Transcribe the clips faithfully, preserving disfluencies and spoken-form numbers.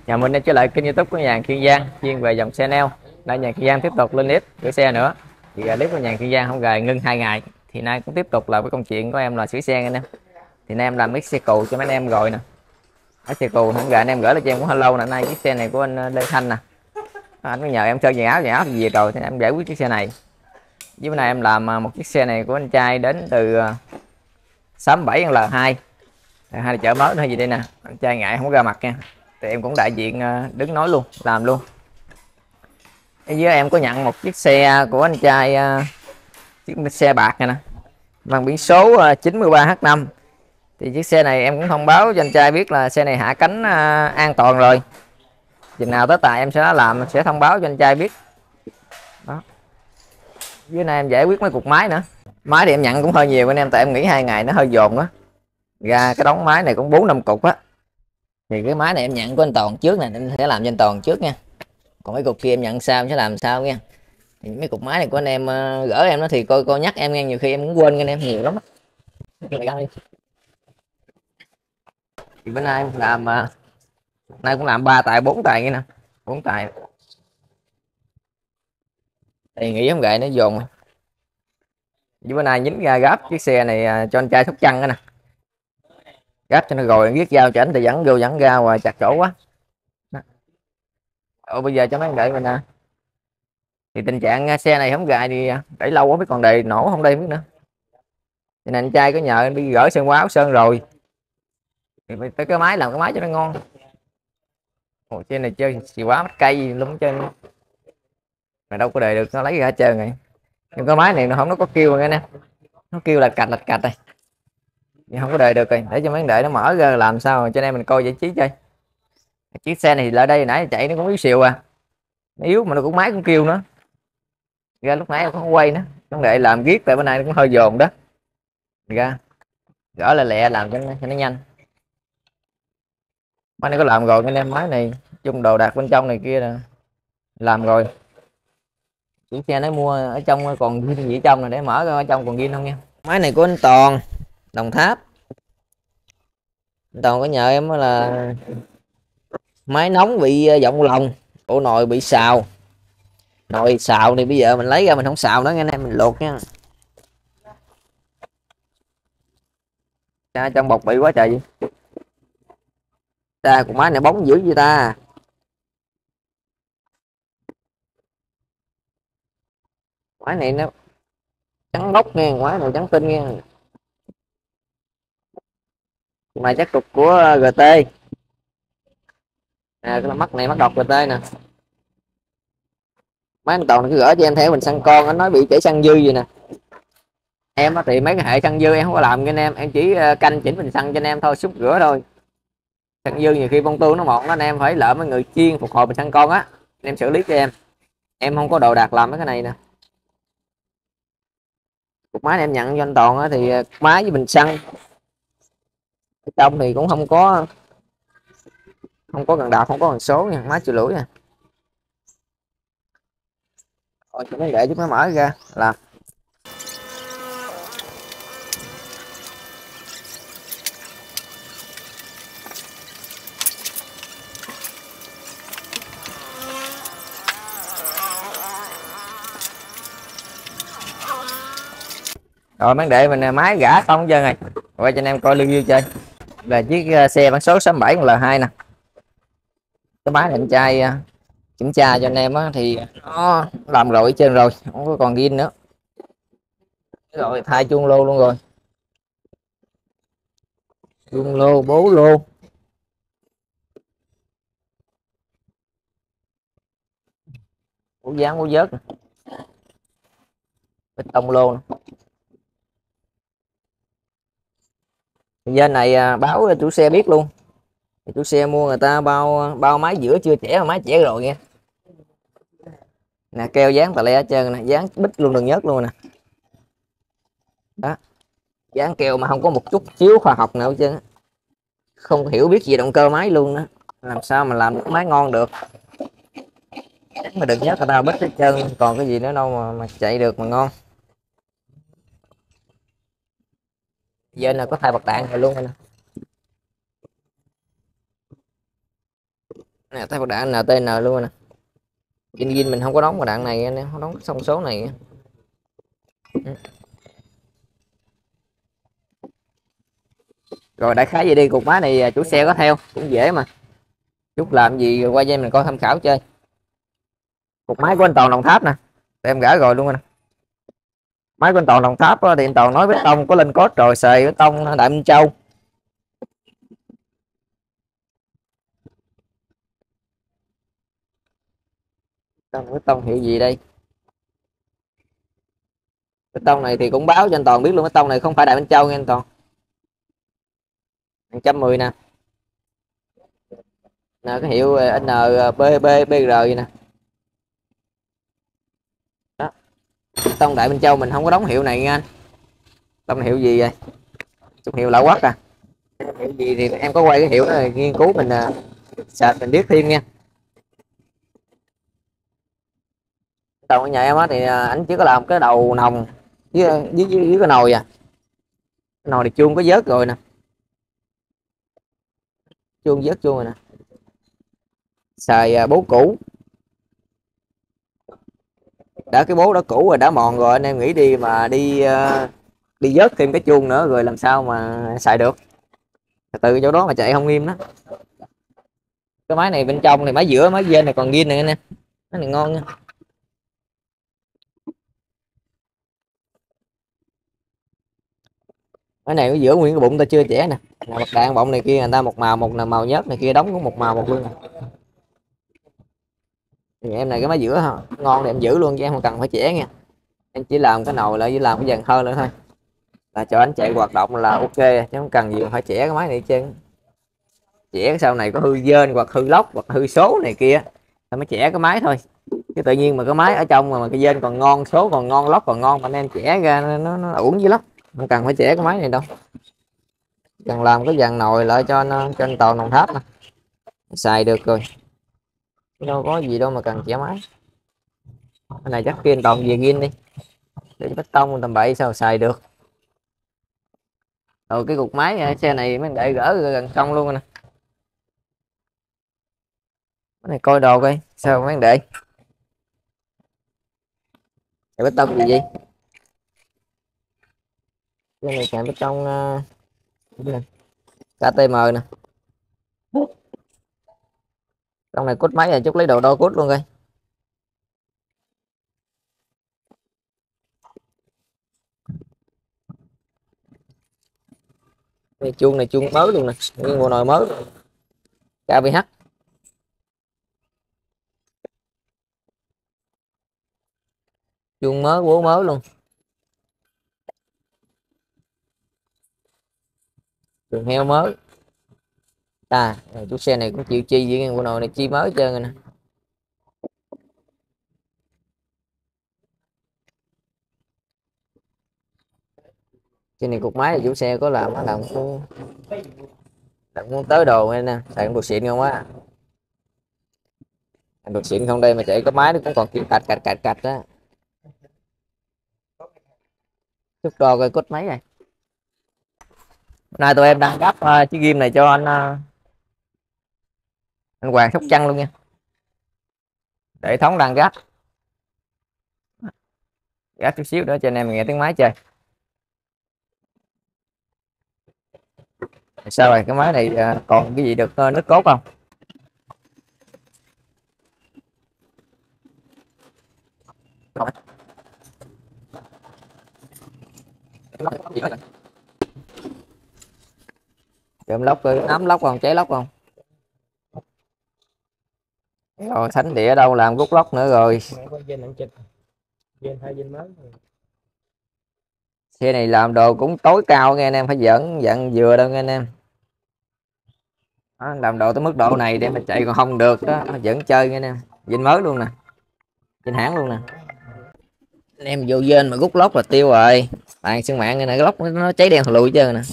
Chào mừng em trở lại kênh YouTube của nhà hàng Kiên Giang chuyên về dòng xe neo. Nay nhà Kiên Giang tiếp tục lên clip sửa xe nữa. Thì uh, clip của nhà hàng Kiên Giang không gài ngưng hai ngày. Thì nay cũng tiếp tục là với công chuyện của em là sửa xe anh em. Thì nay em làm chiếc xe cù cho mấy anh em rồi nè. Cái xe cù không gài anh em gửi lại cho em cũng hơi lâu nè. Nay chiếc xe này của anh uh, Lê Thanh nè. Anh có nhờ em sơn dàn áo dàn áo thì về rồi thì em giải quyết chiếc xe này. Với bữa nay em làm uh, một chiếc xe này của anh trai đến từ uh, sáu bảy L hai. Hai chợ mới hay gì đây nè. Anh trai ngại không có ra mặt nha. Thì em cũng đại diện uh, đứng nói luôn, làm luôn. Với em có nhận một chiếc xe của anh trai, chiếc xe bạc này nè, mang biển số chín mươi ba H năm. Thì chiếc xe này em cũng thông báo cho anh trai biết là xe này hạ cánh an toàn rồi. Chừng nào tới tài em sẽ làm, sẽ thông báo cho anh trai biết. Đó. Dưới này em giải quyết mấy cục máy nữa. Máy thì em nhận cũng hơi nhiều anh em, tại em nghĩ hai ngày nó hơi dồn á. Ra cái đống máy này cũng bốn năm cục á. Thì cái máy này em nhận của anh Toàn trước nè, em sẽ làm cho anh Toàn trước nha. Còn mấy cục kia em nhận sao em sẽ làm sao nha. Thì mấy cục máy này của anh em uh, gỡ em nó thì coi coi nhắc em nghe, nhiều khi em cũng quên anh em nhiều lắm. Thì bữa nay em làm uh, nay cũng làm ba tài bốn tài nghe nè, bốn tài. Thì nghĩ không gậy nó dồn. Với bữa nay dính ra gáp chiếc xe này uh, cho anh trai Sóc Trăng nè, gáp cho nó rồi viết giao cho anh thì dẫn vô dẫn ra và chặt chỗ quá. Ồ, bây giờ cho mấy anh đợi mình nè. Thì tình trạng xe này không gài thì để lâu quá mới còn đề nổ không đây biết nữa. Cho nên anh trai có nhờ đi gỡ sơn quáo sơn rồi thì phải tới cái máy, làm cái máy cho nó ngon. Ồ, trên này chơi xì quá mất cây gì luôn trên mà đâu có đề được, nó lấy ra chơi này. Nhưng cái máy này nó không, nó có kêu nghe nè, nó kêu là cạch lạch cạch này, nhưng không có đề được rồi. Để cho mấy để nó mở ra làm sao cho nên mình coi giải trí chơi. Chiếc xe này lại đây nãy chạy nó cũng yếu xìu à, nó yếu mà nó cũng máy cũng kêu nữa. Ra lúc nãy em không quay nữa, vấn đề làm viết tại bên này nó cũng hơi dồn đó. Ra gỡ lại lẹ làm cho nó, cho nó nhanh. Máy này có làm rồi anh em, máy này chung đồ đạc bên trong này kia nè làm rồi. Chủ xe nó mua ở trong còn zin gì ở trong này, để mở ra ở trong còn zin không nha. Máy này của anh Toàn Đồng Tháp. Anh Toàn có nhờ em là máy nóng bị vọng lồng, ổ nồi bị xào. Nồi xào thì bây giờ mình lấy ra mình không xào nữa anh em, mình luộc nha. À, trong bọc bị quá trời gì ta, con máy này bóng dữ vậy ta. Máy này nó trắng bóc nghe, máy này trắng tinh nghe. Này chắc cục của giê tê. À, cái mắt này mắt đọc giê tê nè. Máy anh Toàn này cứ gửi cho em theo mình xăng con, anh nói bị chảy xăng dư gì nè. Em thì mấy cái hệ xăng dư em không có làm cho anh em, em chỉ canh chỉnh bình xăng cho anh em thôi, xúc rửa thôi. Xăng dư nhiều khi bông tương nó mọt đó, anh em phải lỡ mấy người chuyên phục hồi bình xăng con á, anh em xử lý cho em. Em không có đồ đạc làm mấy cái này nè. Cục máy này em nhận cho anh Toàn á, thì máy với bình xăng ở trong thì cũng không có không có cần đạp, không có cần số nha, máy chịu lưỡi nè. Rồi cho nó để giúp nó mở ra làm. Rồi mấy để mình máy gã xong chưa này, quay cho anh em coi review chơi. Là chiếc xe bản số sáu bảy L hai nè. Cái máy này anh trai kiểm tra cho anh em á, thì nó làm rồi trên rồi, không có còn zin nữa. Rồi thay chuông lô luôn rồi, chuông lô bố lô, bố dán bố vớt, bê tông lô nè. Bên này à, báo chủ xe biết luôn. Chủ xe mua người ta bao bao máy giữa chưa trẻ mà máy trẻ rồi nha. Nè keo dán tà le hết trơn nè, dán bích luôn đừng nhớt luôn nè. Đó. Dán keo mà không có một chút xíu khoa học nào hết trơn. Không hiểu biết gì động cơ máy luôn đó. Làm sao mà làm máy ngon được. Mà đừng nhớt người ta bích hết trơn, còn cái gì nữa đâu mà, mà chạy được mà ngon. Giờ là có thay bạc đạn rồi luôn nè. nè thấy đạn en tê en luôn nè. Zin Zin mình không có đóng vào đạn này anh em, không đóng thông số này. Rồi đại khái vậy đi, cục máy này chủ xe có theo cũng dễ mà, chút làm gì qua dây mình coi tham khảo chơi. Cục máy của anh Toàn Đồng Tháp nè, để em gã rồi luôn nè. Máy của anh Toàn Đồng Tháp thì anh Toàn nói bê tông có lên cốt rồi, xề bê tông Đại Minh Châu. Bê tông hiệu gì đây? Bê tông này thì cũng báo cho anh Toàn biết luôn, bê tông này không phải Đại Minh Châu nha anh Toàn. một trăm mười nè. Nè cái hiệu en bê bê bê rờ vậy nè. Đó. Bê tông Đại Minh Châu mình không có đóng hiệu này nha anh. Tông hiệu gì vậy? Chút hiệu lạ quắc à. Hiệu gì thì em có quay cái hiệu đó rồi nghiên cứu mình sạch mình biết thêm nha. Tàu ở nhà em á thì anh chỉ có làm cái đầu nòng với với, với, với cái nồi à. Cái nồi thì chuông có vớt rồi nè. Chuông vớt chuông rồi nè. Xài bố cũ. Đã cái bố đó cũ rồi, đã mòn rồi, anh em nghĩ đi mà đi đi vớt thêm cái chuông nữa rồi làm sao mà xài được. Từ chỗ đó mà chạy không nghiêm đó. Cái máy này bên trong thì máy giữa máy trên này còn ghiên này anh em. Cái này ngon nha. Cái này ở giữa nguyên cái bụng ta chưa chẻ nè. Bật đạn bọng này kia người ta một màu, một là màu nhớt, này kia đóng cũng một màu một luôn. Thì em này cái máy giữa ha, ngon thì em giữ luôn chứ em không cần phải chẻ nha. Em chỉ làm cái nồi lại, chỉ làm cái dàn hơn nữa thôi. Là cho anh chạy hoạt động là ok, chứ không cần gì phải chẻ cái máy này trên. Chẻ sau này có hư dên hoặc hư lốc hoặc hư số này kia thì mới chẻ cái máy thôi. Chứ tự nhiên mà cái máy ở trong mà, mà cái dên còn ngon, số còn ngon, lốc còn ngon mà anh em chẻ ra nó, nó, nó uổng dữ lắm. Không cần phải chẻ cái máy này đâu. Cần làm cái dàn nồi lại cho nó, cho anh Toàn Đồng Tháp nè. Xài được rồi. Đâu có gì đâu mà cần chẻ máy. Cái này chắc kia anh Toàn về ghiên đi. Để bê tông tầm bậy sao xài được. Rồi cái cục máy xe này mấy để gỡ gần xong luôn nè. Cái này coi đồ coi sao mấy để. Cái bê tông gì vậy? Cái này kèm bê tông uh, ca tê em nè. Trong này cút máy rồi, chút lấy đồ đo cút luôn coi. Cái chuông này chuông mới luôn nè, nguyên bộ nồi mới ca vê hát. Chuông mới, bố mới luôn. Chuông heo mới. À, chú xe này cũng chịu chi vậy, bộ nồi này chi mới trơn rồi nè. Trên này cục máy thì chủ xe có làm làm cũng làm cũng tới đồ nghe nè, xài cũng được xịn không á. Được xịn không đây mà chạy có máy nó cũng còn kêu cạch cạch cạch cạch á. Chút đo coi cốt máy này. Hôm nay tụi em đang gấp uh, chiếc ghim này cho anh uh, anh Hoàng Sóc Trăng luôn nha. Để thống đang gấp. Gấp chút xíu nữa cho anh em nghe tiếng máy chơi. Sao rồi, cái máy này uh, còn cái gì được uh, nước cốt không? Chụm lóc nắm lóc còn cháy lóc không? Rồi thánh địa ở đâu làm rút lóc nữa rồi. Xe này làm đồ cũng tối cao nghe anh em, phải dẫn dặn vừa đâu nghe anh em. Đó, làm đồ tới mức độ này để mà chạy còn không được đó, vẫn chơi nghe anh em. Vinh mới luôn nè, Vinh hãng luôn nè. Anh em vô dên mà rút lóc là tiêu rồi. Bạn xương mạng này, cái lóc nó cháy đen lùi chơi nè.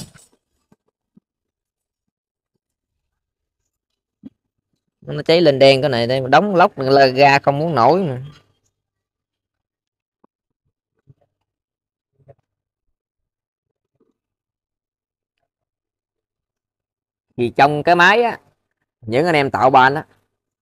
Nó cháy lên đen cái này đây, đóng lóc là ra không muốn nổi mà. Vì trong cái máy á, những anh em tạo ban á,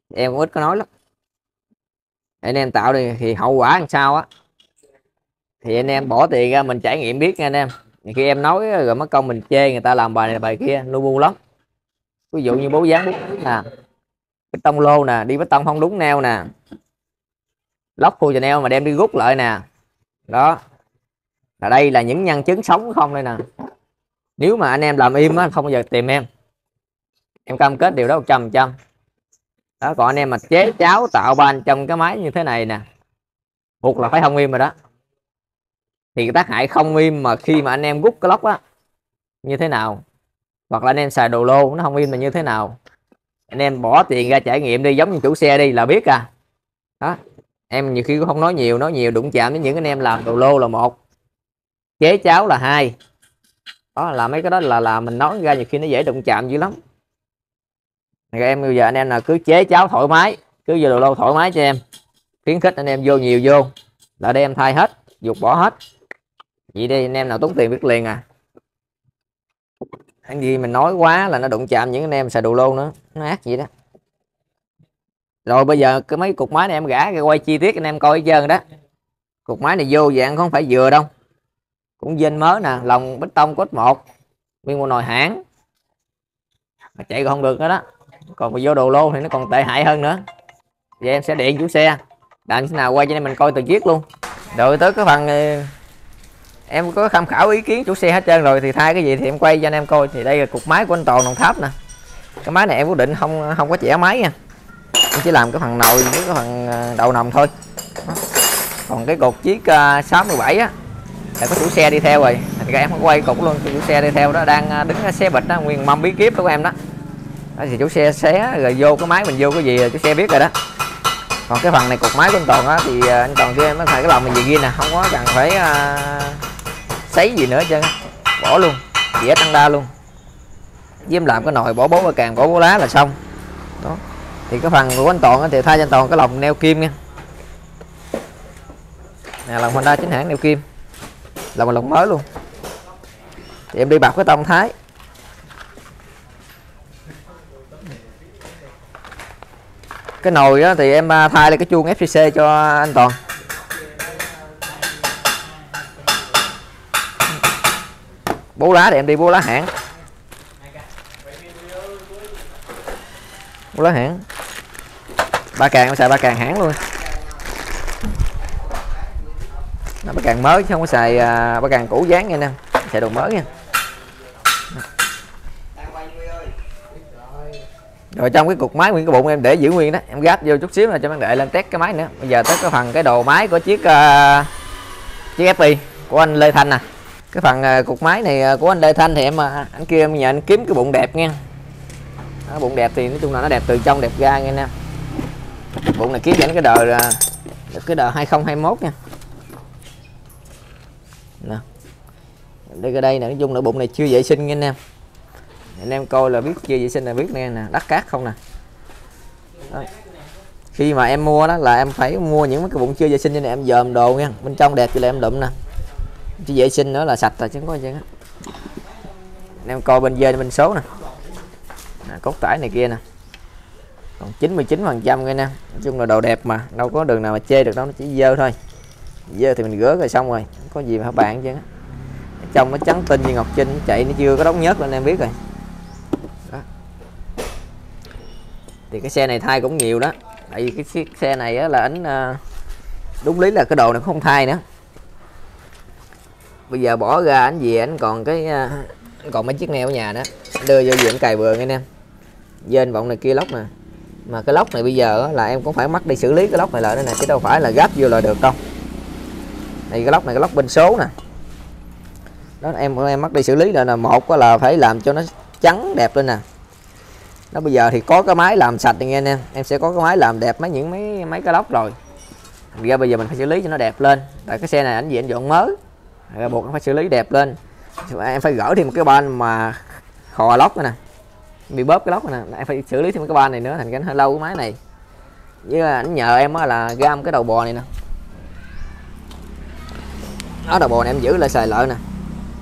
em cũng ít có nói lắm. Anh em tạo đi thì hậu quả làm sao á thì anh em bỏ tiền ra mình trải nghiệm biết nha anh em. Khi em nói rồi mất công mình chê người ta làm bài này bài kia lu bu lắm. Ví dụ như bố dán bố nè, cái tông lô nè, đi với tông không đúng neo nè, lóc khu cho neo mà đem đi rút lại nè, đó là đây là những nhân chứng sống không đây nè. Nếu mà anh em làm im á không bao giờ tìm em em cam kết điều đó một trăm phần trăm. Đó, còn anh em mà chế cháo tạo ban trong cái máy như thế này nè, buộc là phải không im rồi đó. Thì cái tác hại không im mà khi mà anh em rút cái lóc á như thế nào, hoặc là anh em xài đồ lô nó không im là như thế nào, anh em bỏ tiền ra trải nghiệm đi, giống như chủ xe đi là biết à. Đó, em nhiều khi cũng không nói nhiều, nói nhiều đụng chạm với những anh em làm đồ lô là một, chế cháo là hai. Đó là mấy cái đó là là mình nói ra nhiều khi nó dễ đụng chạm dữ lắm. Rồi em bây giờ anh em là cứ chế cháo thoải mái, cứ vô đồ lô thoải mái cho em, khuyến khích anh em vô nhiều vô là đây em thay hết, dục bỏ hết. Vậy đi anh em nào tốn tiền biết liền à. Cái gì mình nói quá là nó đụng chạm những anh em xài đồ lô nữa, nó ác vậy đó. Rồi bây giờ cái mấy cục máy này em gã quay chi tiết anh em coi hết trơn đó. Cục máy này vô dạng không phải vừa đâu, cũng dên mới nè, lòng bê tông cốt một, nguyên một nồi hãng mà chạy còn không được nữa đó. Còn mà vô đồ lô thì nó còn tệ hại hơn nữa. Vậy em sẽ điện chủ xe làm thế nào quay cho nên mình coi từng chiếc luôn. Rồi tới cái phần em có tham khảo ý kiến chủ xe hết trơn rồi thì thay cái gì thì em quay cho anh em coi. Thì đây là cục máy của anh Toàn Đồng Tháp nè. Cái máy này em quyết định không không có chẻ máy nha, em chỉ làm cái phần nồi với cái phần đầu nòng thôi. Còn cái cột chiếc uh, sáu mươi bảy á là có chủ xe đi theo rồi, thành ra em không quay cục luôn, chủ xe đi theo đó đang đứng xé bịch đó, nguyên mâm bí kíp của em đó. Đó thì chủ xe xé rồi vô cái máy mình vô cái gì là chủ xe biết rồi đó. Còn cái phần này cục máy của anh Toàn á thì anh Toàn cho em phải cái lòng mình gì ghi nè, không có cần phải uh, sấy gì nữa chứ, bỏ luôn, dễ tăng đa luôn. Với em làm cái nồi bỏ bố và càng bỏ bố lá là xong. Đó. Thì cái phần của anh Toàn á, thì thay cho anh Toàn cái lồng neo kim nha. Nè, lồng Honda chính hãng neo kim, lồng là lồng mới luôn. Thì em đi bọc cái tông thái. Cái nồi đó thì em thay lại cái chuông ép xê xê cho anh Toàn. Bố lá thì em đi bố lá hãng. Bố lá hãng. Ba càng em xài ba càng hãng luôn. Nó ba càng mới chứ không có xài uh, ba càng cũ dán nha nè, xài đồ mới nha. Rồi trong cái cục máy nguyên cái bụng em để giữ nguyên đó, em gáp vô chút xíu là cho nó đợi lên test cái máy nữa. Bây giờ tới cái phần cái đồ máy của chiếc uh, chiếc ép pê của anh Lê Thanh nè. Cái phần uh, cục máy này của anh Lê Thanh thì em uh, anh kia em nhờ anh kiếm cái bụng đẹp nha. Đó, bụng đẹp thì nói chung là nó đẹp từ trong đẹp ra nghe nè. Bụng này kiếm dẫn cái đời uh, cái đời hai không hai mốt nha. Nè. Đây cái đây nè, nói chung là bụng này chưa vệ sinh nghe nè. Anh em coi là biết chưa vệ sinh là biết nghe nè, đất cát không nè. Đó. Khi mà em mua đó là em phải mua những cái bụng chưa vệ sinh cho nên em dòm đồ nha, bên trong đẹp thì là em đụm nè, chứ vệ sinh nữa là sạch rồi chứ không có gì hết. Anh em coi bên dê bên số nè, nè cốt tải này kia nè, còn chín mươi chín phần trăm nghe nè. Nói chung là đồ đẹp mà đâu có đường nào mà chê được đâu, nó chỉ dơ thôi. Dơ thì mình rửa rồi xong rồi, không có gì mà bạn chứ. Trong nó trắng tinh như ngọc trinh, chạy nó chưa có đóng nhớt lên em biết rồi. Đó. Thì cái xe này thay cũng nhiều đó, tại vì cái chiếc xe này á, là ảnh đúng lý là cái đồ này không thay nữa. Bây giờ bỏ ra ảnh về ảnh còn cái anh còn mấy chiếc neo ở nhà đó, đưa vô viện cài bừa anh em. Dên vọng này kia lóc nè, mà cái lóc này bây giờ là em cũng phải mắc đi xử lý cái lóc này lại nữa nè, chứ đâu phải là gáp vô là được đâu. Đây cái lóc này cái lóc bên số nè. Đó em em mắc đi xử lý là một là phải làm cho nó trắng đẹp lên nè. Đó bây giờ thì có cái máy làm sạch thì nghe anh em, em sẽ có cái máy làm đẹp mấy những mấy mấy cái lóc rồi. Thành ra bây giờ mình phải xử lý cho nó đẹp lên. Tại cái xe này ảnh gì anh dọn mới, ra buộc nó phải xử lý đẹp lên. Em phải gỡ thêm một cái ban mà khò lóc nè, bị bóp cái lóc nè, em phải xử lý thêm cái ban này nữa, thành cái hơi lâu cái máy này. Với ảnh nhờ em là gam cái đầu bò này nè. Đó đầu bò này em giữ lại xài lợi nè.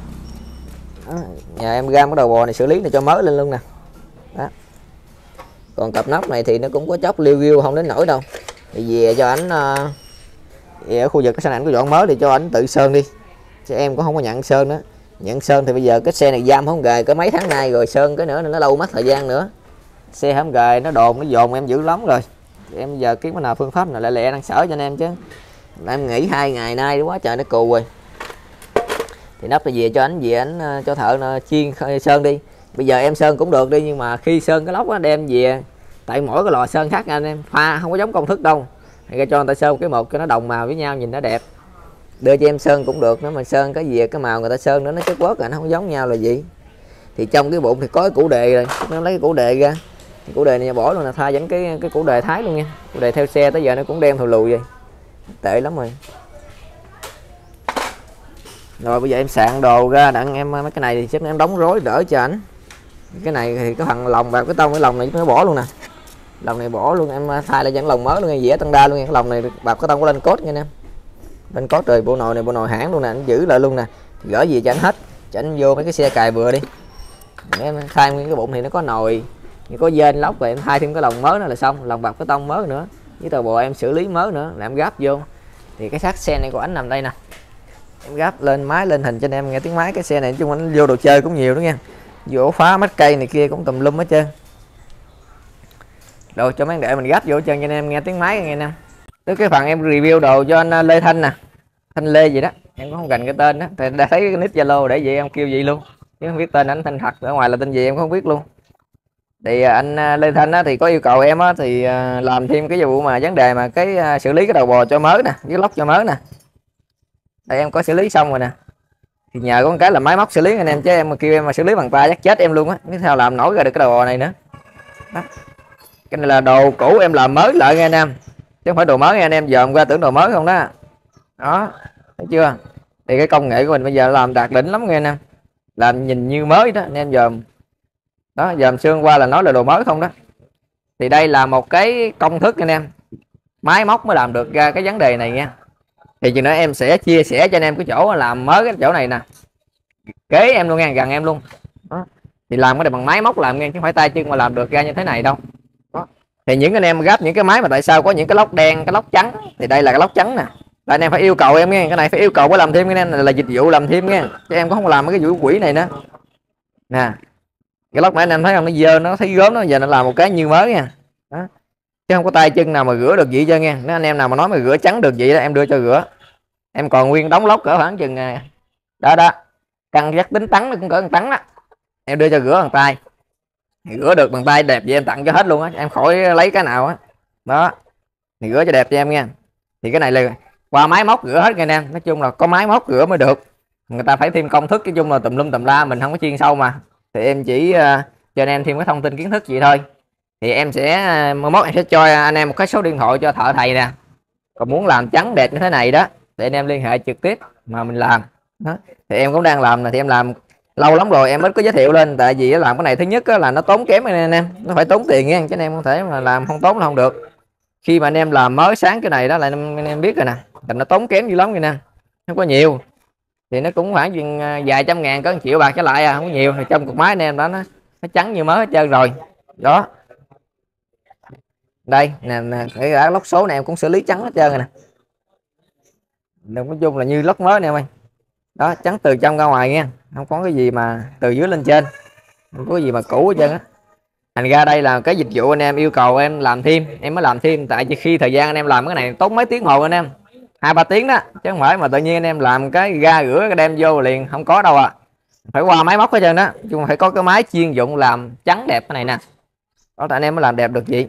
Đó, nhà em gam cái đầu bò này xử lý này cho mới lên luôn nè. Đó. Còn cặp nóc này thì nó cũng có chốc liêu riêu không đến nổi đâu. Thì về cho ảnh uh, ở khu vực cái xe này ảnh có dọn mới thì cho ảnh tự sơn đi, chứ em cũng không có nhận sơn nữa. Nhận sơn thì bây giờ cái xe này giam không gài có mấy tháng nay rồi, sơn cái nữa nên nó lâu mất thời gian nữa. Xe không gài nó đồn nó dồn em dữ lắm rồi. Thì em giờ kiếm cái nào phương pháp nào lẹ lẹ đang sở cho anh em chứ. Em nghỉ hai ngày nay quá trời nó cù rồi. Thì nắp thì về cho anh về anh cho thợ chiên sơn đi. Bây giờ em sơn cũng được đi, nhưng mà khi sơn cái lốc á đem về, tại mỗi cái lò sơn khác anh em pha không có giống công thức đâu, thì cho người ta sơn cái một cho nó đồng màu với nhau nhìn nó đẹp. Đưa cho em sơn cũng được, nếu mà sơn cái gì cái màu người ta sơn nữa nó chất quất rồi nó không giống nhau là gì. Thì trong cái bụng thì có cái củ đề rồi, nó lấy cái củ đề ra, thì củ đề này bỏ luôn là tha vẫn cái cái củ đề Thái luôn nha. Củ đề theo xe tới giờ nó cũng đen thù lù vậy, tệ lắm rồi. Rồi bây giờ em sạn đồ ra đặng em mấy cái này thì chắc em đóng rối đỡ cho ảnh. Cái này thì cái phần lòng vào cái tông cái lòng này nó bỏ luôn nè, lòng này bỏ luôn, em thay lại vẫn lòng mới luôn nha, dẻ tăng đa luôn nha. Cái lòng này bạc cái tông có lên cốt nha em, lên cốt rồi. Bộ nồi này bộ nồi hãng luôn nè, anh giữ lại luôn nè, gỡ gì cho anh hết, cho anh vô mấy cái xe cài bừa đi. Em thay nguyên cái bụng thì nó có nồi, có dên lóc rồi em thay thêm cái lòng mới nữa là xong, lòng bạc cái tông mới nữa với tờ bò em xử lý mới nữa là em gáp vô. Thì cái xác xe này của anh nằm đây nè, em gáp lên máy lên hình cho anh em nghe tiếng máy. Cái xe này chung anh vô đồ chơi cũng nhiều đó nha, vô phá mắt cây này kia cũng tùm lum hết trơn. Rồi cho mấy đệ mình gáp vô chân cho anh em nghe tiếng máy nghe anh em. Tới cái phần em review đồ cho anh Lê Thanh nè, Thanh Lê gì đó em cũng không gành cái tên đó, thì đã thấy cái nick Zalo để vậy em kêu gì luôn chứ không biết tên anh Thanh thật, ở ngoài là tên gì em không biết luôn. Thì anh Lê Thanh á, thì có yêu cầu em á, thì làm thêm cái vụ mà vấn đề mà cái xử lý cái đầu bò cho mới nè, với lóc cho mới nè. Đây em có xử lý xong rồi nè, thì nhờ có một cái là máy móc xử lý anh em, chứ em mà kêu em mà xử lý bằng tay chắc chết em luôn á, biết sao làm nổi ra được cái đầu bò này nữa đó. Cái này là đồ cũ em làm mới lại nghe anh em, chứ không phải đồ mới nghe anh em, dòm qua tưởng đồ mới không đó. Đó thấy chưa, thì cái công nghệ của mình bây giờ làm đạt đỉnh lắm nghe anh em, làm nhìn như mới đó anh em dòm đó, dòm xương qua là nói là đồ mới không đó. Thì đây là một cái công thức anh em, máy móc mới làm được ra cái vấn đề này nha. Thì chừng nữa em sẽ chia sẻ cho anh em cái chỗ làm mới cái chỗ này nè, kế em luôn nha, gần em luôn đó. Thì làm cái này bằng máy móc làm nghe, chứ không phải tay chân mà làm được ra như thế này đâu đó. Thì những anh em gấp những cái máy mà tại sao có những cái lốc đen cái lốc trắng, thì đây là cái lốc trắng nè, là anh em phải yêu cầu em nghe, cái này phải yêu cầu phải làm thêm, cái này là dịch vụ làm thêm nha, chứ em cũng không làm cái vụ quỷ này nữa nè. Cái lốc này anh em thấy không, nó dơ nó thấy gớm, nó giờ nó làm một cái như mới nha đó. Chứ không có tay chân nào mà rửa được vậy cho nghe. Nếu anh em nào mà nói mà rửa trắng được vậy đó em đưa cho rửa, em còn nguyên đóng lốc cỡ khoảng chừng đó đó, căn giác tính tắn nó cũng cỡ một tấn đó, em đưa cho rửa bằng tay, rửa được bằng tay đẹp vậy em tặng cho hết luôn á, em khỏi lấy cái nào á đó. đó thì rửa cho đẹp cho em nha. Thì cái này là qua máy móc rửa hết nha anh em, nói chung là có máy móc rửa mới được, người ta phải thêm công thức, nói chung là tùm lum tùm la mình không có chuyên sâu mà. Thì em chỉ uh, cho anh em thêm cái thông tin kiến thức gì thôi. Thì em sẽ mai mốt em sẽ cho anh em một cái số điện thoại cho thợ thầy nè, còn muốn làm trắng đẹp như thế này đó để anh em liên hệ trực tiếp mà mình làm đó. Thì em cũng đang làm nè, thì em làm lâu lắm rồi em mới có giới thiệu lên, tại vì làm cái này thứ nhất là nó tốn kém anh em, nó phải tốn tiền nha, chứ anh em không thể mà làm không tốn là không được. Khi mà anh em làm mới sáng cái này đó là anh, anh em biết rồi nè, tình nó tốn kém dữ lắm nè, không có nhiều, thì nó cũng khoảng chừng vài trăm ngàn, có một triệu bạc trở lại à, không có nhiều. Thì trong cục máy anh em đó nó, nó trắng như mới hết trơn rồi đó. Đây nè, nè cái đã lốc số này em cũng xử lý trắng hết trơn rồi nè, nói chung là như lốc mới nè em ơi đó, trắng từ trong ra ngoài nha, không có cái gì mà từ dưới lên trên, không có gì mà cũ hết trơn á. Thành ra đây là cái dịch vụ anh em yêu cầu em làm thêm em mới làm thêm, tại vì khi thời gian anh em làm cái này tốn mấy tiếng hồ anh em, hai ba tiếng đó, chứ không phải mà tự nhiên anh em làm cái ra rửa cái đem vô liền, không có đâu à, phải qua máy móc hết trơn đó, chung phải có cái máy chuyên dụng làm trắng đẹp cái này nè đó, tại anh em mới làm đẹp được gì.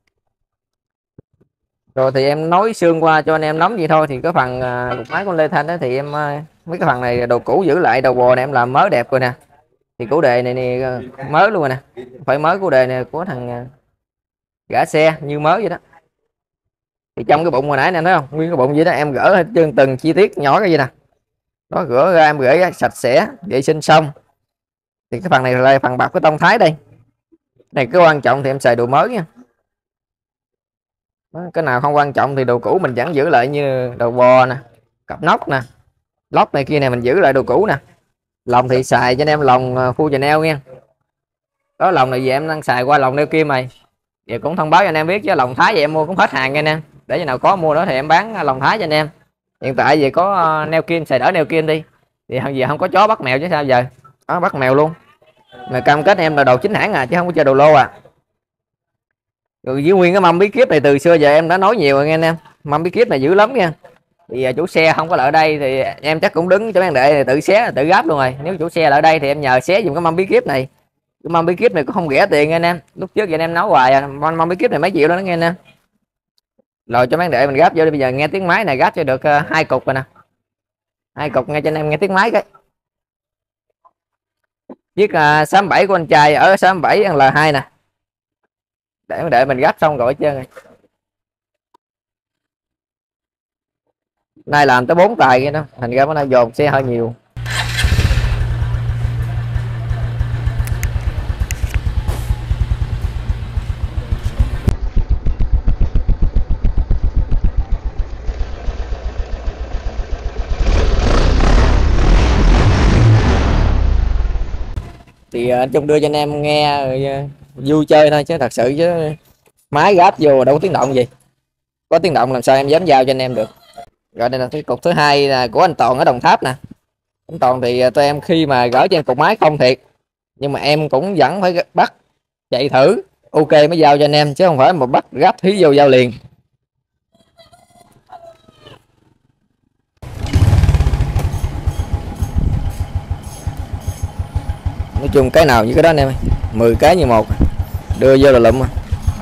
Rồi thì em nói xương qua cho anh em nắm vậy thôi. Thì cái phần uh, máy con Lê Thanh đó thì em uh, mấy cái phần này đồ cũ giữ lại, đầu bò này em làm mới đẹp rồi nè. Thì củ đề này, này uh, mới luôn rồi nè, phải mới củ đề này của thằng uh, gã xe như mới vậy đó. Thì trong cái bụng hồi nãy nè thấy không, nguyên cái bụng vậy đó em gỡ hết trơn từng chi tiết nhỏ cái gì nè đó, rửa ra em rửa ra sạch sẽ vệ sinh xong. Thì cái phần này là phần bạc cái tông Thái đây, này cái quan trọng thì em xài đồ mới nha. Đó, cái nào không quan trọng thì đồ cũ mình vẫn giữ lại, như đầu bò nè, cặp nóc nè, lót này kia này mình giữ lại đồ cũ nè. Lòng thì xài cho anh em lòng full Chanel nha. Đó lòng này về em đang xài qua lòng neo kim này, Vậy cũng thông báo cho anh em biết, chứ lòng Thái vậy em mua cũng hết hàng nha anh em, để khi nào có mua nữa thì em bán lòng Thái cho anh em. Hiện tại vậy có uh, neo kim, xài đỡ neo kim đi thì giờ không có chó bắt mèo chứ sao giờ. Đó, bắt mèo luôn mà cam kết em là đồ chính hãng à, chứ không có chơi đồ lô à. Rồi với nguyên cái mâm bí kíp này từ xưa giờ em đã nói nhiều rồi nghe anh em, mâm bí kíp này dữ lắm nha. Thì chủ xe không có lại ở đây thì em chắc cũng đứng cho bán đệ tự xé tự gáp luôn rồi. Nếu chủ xe lại ở đây thì em nhờ xé dùng cái mâm bí kíp này. Cái mâm bí kíp này cũng không rẻ tiền nghe anh em, lúc trước vậy anh em nói hoài à, mâm bí kíp này mấy triệu đó nghe anh em. Rồi cho bán đệ mình gáp vô đi, bây giờ nghe tiếng máy này gáp cho được uh, hai cục rồi nè, hai cục nghe cho anh em nghe tiếng máy cái. Chiếc uh, sáu bảy của anh trai ở sáu bảy L hai nè, để để mình gấp xong rồi chơi. Nay làm tới bốn tài kia đó, thành ra bữa nay dồn xe hơi nhiều. Thì anh Trung đưa cho anh em nghe vui chơi thôi, chứ thật sự chứ máy gáp vô đâu có tiếng động gì, có tiếng động làm sao em dám giao cho anh em được. Rồi đây là cái cục thứ hai là của anh Toàn ở Đồng Tháp nè. Anh Toàn thì tụi em khi mà gửi cho em cục máy không thiệt, nhưng mà em cũng vẫn phải bắt chạy thử ok mới giao cho anh em, chứ không phải một bắt gáp thí vô giao liền. Nói chung cái nào như cái đó anh em ơi, mười cái như một đưa vô là lụm mà.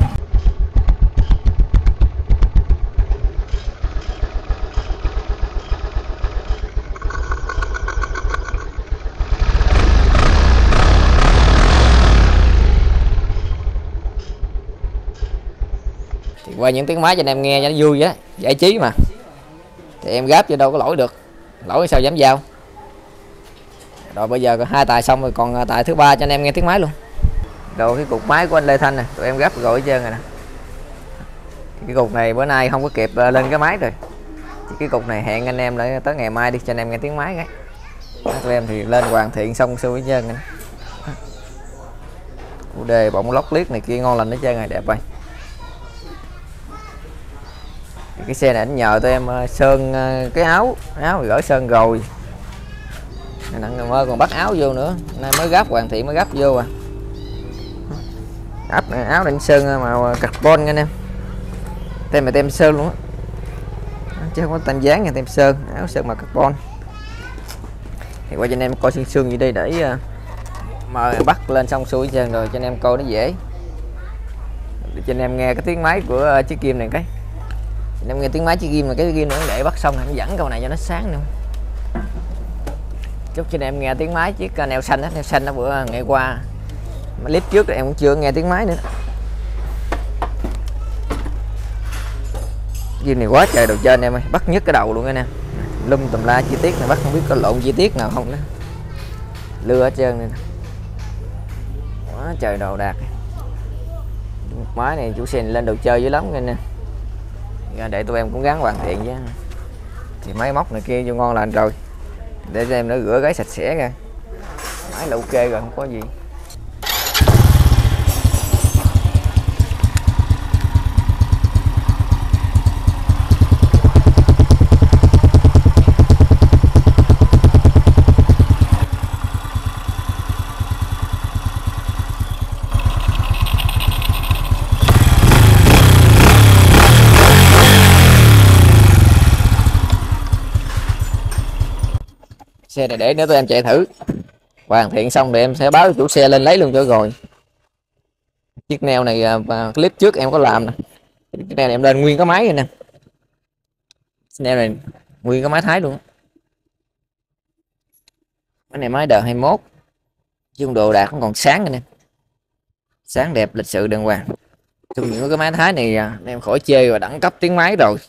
Thì qua những tiếng máy cho anh em nghe cho nó vui vậy đó, giải trí mà. Thì em gáp cho đâu có lỗi được, lỗi sao dám giao. Rồi bây giờ hai tài xong rồi, còn tài thứ ba cho anh em nghe tiếng máy luôn. Rồi cái cục máy của anh Lê Thanh nè, tụi em gấp rồi hết trơn rồi nè. Cái cục này bữa nay không có kịp lên cái máy rồi, thì cái cục này hẹn anh em lại tới ngày mai đi cho anh em nghe tiếng máy cái. Tụi em thì lên hoàn thiện xong xuôi hết trơn rồi. U đề bọng lóc liếc này kia ngon lành hết trơn rồi, đẹp rồi. Thì cái xe này anh nhờ tụi em sơn cái áo, áo gỡ sơn rồi. Nặng mơ còn bắt áo vô nữa, nay mới gấp hoàn thiện mới gấp vô à. Áp áo đánh sơn màu carbon nha anh em, tem mà tem sơn luôn á, chứ không có tem dán nha, tem sơn, áo sơn màu carbon. Thì qua cho anh em coi xương xương như đây để mà bắt lên xong xuôi trơn rồi cho anh em coi nó dễ, để cho anh em nghe cái tiếng máy của chiếc kim này cái. Anh em nghe tiếng máy chiếc kim là cái kim nữa để bắt xong anh dẫn câu này cho nó sáng nữa. Chúc cho anh em nghe tiếng máy chiếc neo xanh á, neo xanh nó bữa ngày qua clip trước em cũng chưa nghe tiếng máy nữa. Viên này quá trời đồ trên em ơi, bắt nhức cái đầu luôn anh em, lum tùm la chi tiết này, bắt không biết có lộn chi tiết nào không đó, lưa hết trơn này. Quá trời đồ đạc. Máy này chủ xe này lên đồ chơi dữ lắm anh em. Để tụi em cũng gắn hoàn thiện chứ, thì máy móc này kia vô ngon lành rồi, để cho em nó rửa cái sạch sẽ ra, máy là ok rồi không có gì. Xe này để nữa tụi em chạy thử hoàn thiện xong thì em sẽ báo chủ xe lên lấy luôn cho rồi. Chiếc neo này clip trước em có làm nè, cái neo này em lên nguyên cái máy rồi nè, neo này nguyên cái máy Thái luôn. Cái này máy đời hai mốt, chung đồ đạc cũng còn sáng anh em, sáng đẹp lịch sự đàng hoàng. Chung những cái máy Thái này em khỏi chê và đẳng cấp tiếng máy rồi,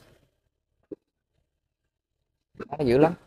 nó dữ lắm.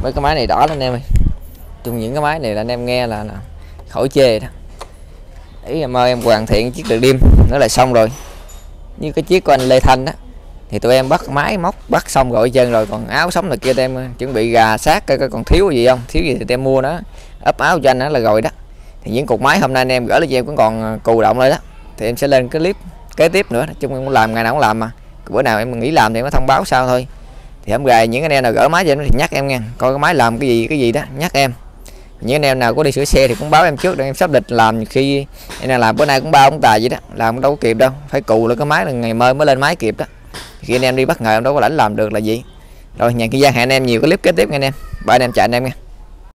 mấy cái máy này đỏ anh em ơi. Chung những cái máy này là anh em nghe là, là khỏi chê đó. Ý em ơi, em hoàn thiện chiếc đèn đêm nữa là xong rồi. Như cái chiếc của anh Lê Thanh đó thì tụi em bắt máy móc bắt xong rồi chân rồi, còn áo sống là kia tụi em chuẩn bị gà sát coi còn thiếu gì không, thiếu gì thì tụi em mua nó ấp áo cho anh đó là rồi đó. Thì những cục máy hôm nay anh em gửi lên cho em cũng còn cù động lại đó, thì em sẽ lên cái clip kế tiếp nữa. Chung em cũng làm ngày nào cũng làm mà, bữa nào em nghĩ làm thì em có thông báo sau thôi. Thì hôm gài những anh em nào gửi máy cho em thì nhắc em nha, coi cái máy làm cái gì cái gì đó nhắc em. Những anh em nào có đi sửa xe thì cũng báo em trước để em sắp lịch làm, khi em nào làm bữa nay cũng bao ông tài vậy đó, làm đâu có kịp đâu, phải cù lại cái máy là ngày mai mới lên máy kịp đó. Khi anh em đi bắt nghề em đâu có lãnh làm được là gì. Rồi Nhàn Kiên Giang hẹn anh em nhiều cái clip kế tiếp nha anh em. Bye anh em, chào anh em nha.